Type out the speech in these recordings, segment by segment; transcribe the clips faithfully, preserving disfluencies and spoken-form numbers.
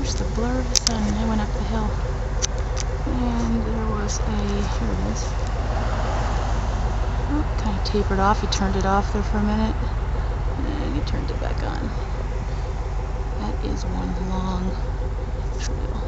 Just a blur of the sun, and I went up the hill. And there was a, here it is. Oh, kind of tapered off. He turned it off there for a minute. And he turned it back on. That is one long trail.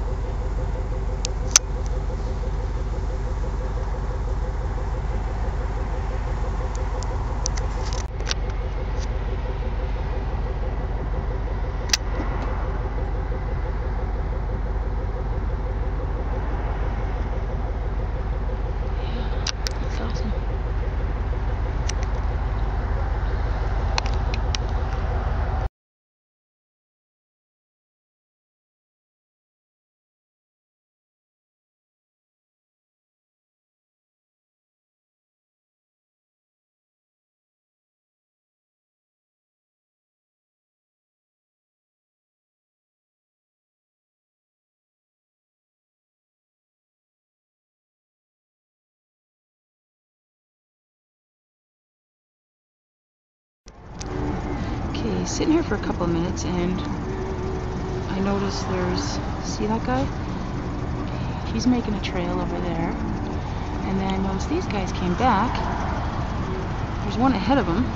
Okay, sitting here for a couple of minutes, and I noticed there's, see that guy? He's making a trail over there. And then I noticed these guys came back. There's one ahead of him.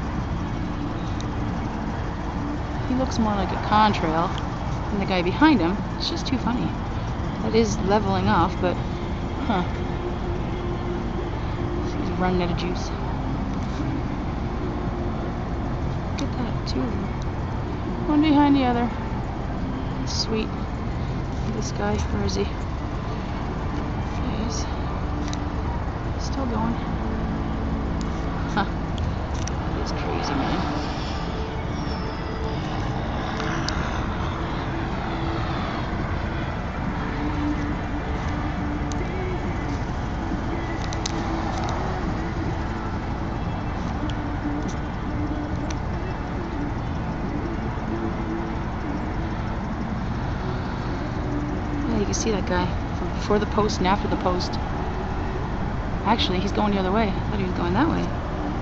He looks more like a contrail than the guy behind him. It's just too funny. That is leveling off, but huh. He's running out of juice. Look at that, two of them. One behind the other. Sweet. This guy, where is he? He is still going. Huh. That is crazy, man. You can see that guy from before the post and after the post. Actually, he's going the other way. I thought he was going that way.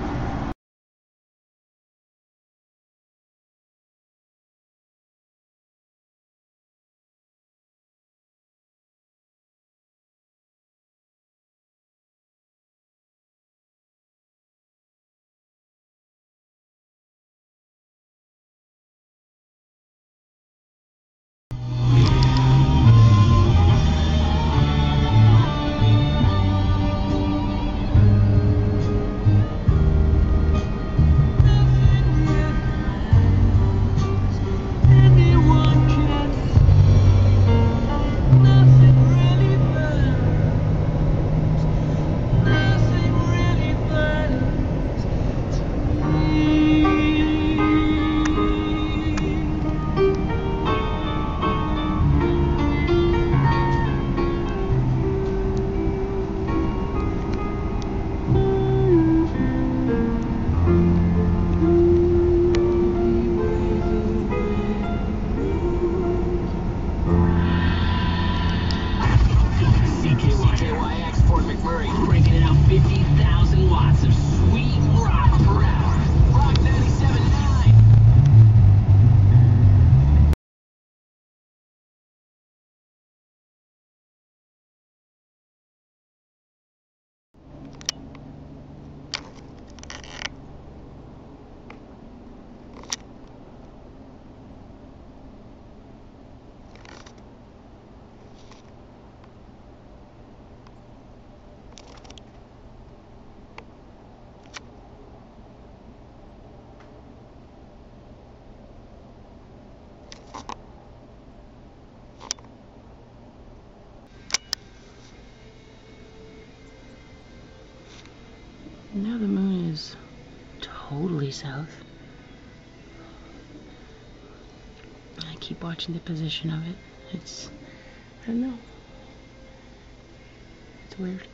Now the moon is totally south. I keep watching the position of it. It's, I don't know. It's weird.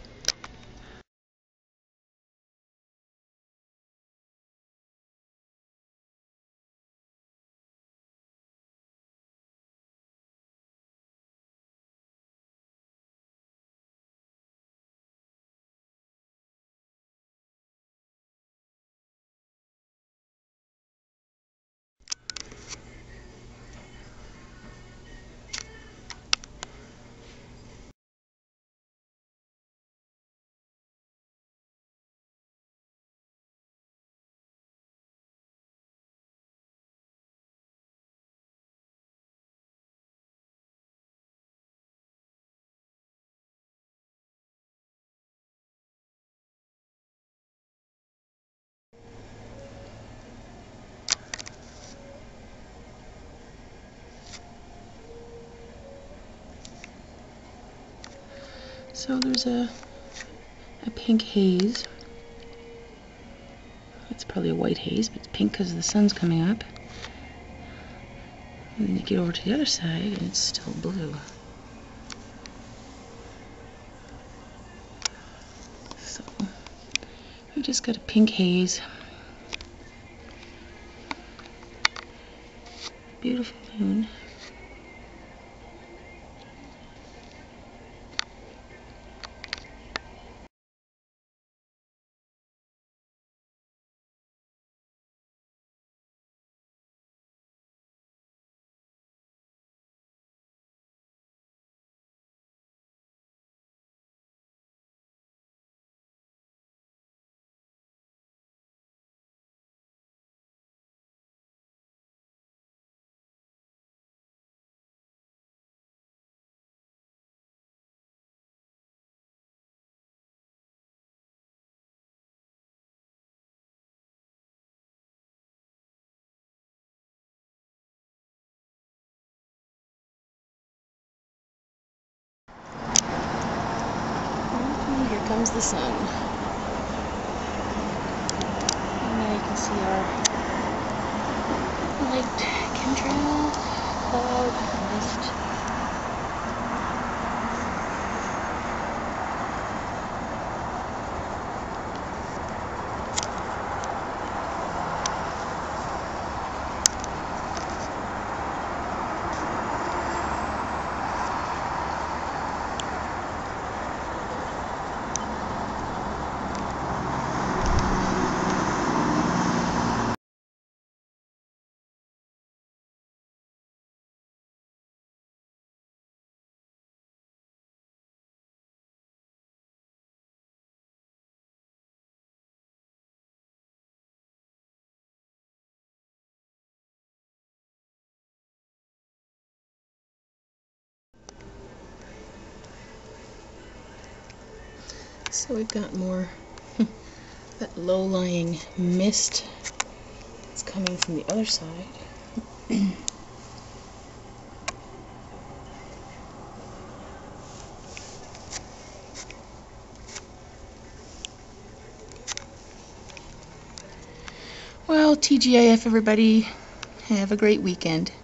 So there's a, a pink haze. It's probably a white haze, but it's pink because the sun's coming up. And then you get over to the other side and it's still blue. So we just got a pink haze. Beautiful moon. And here comes the sun. And now you can see our light chemtrail, cloud, mist. So we've got more that low-lying mist that's coming from the other side. Well, T G I F everybody, have a great weekend.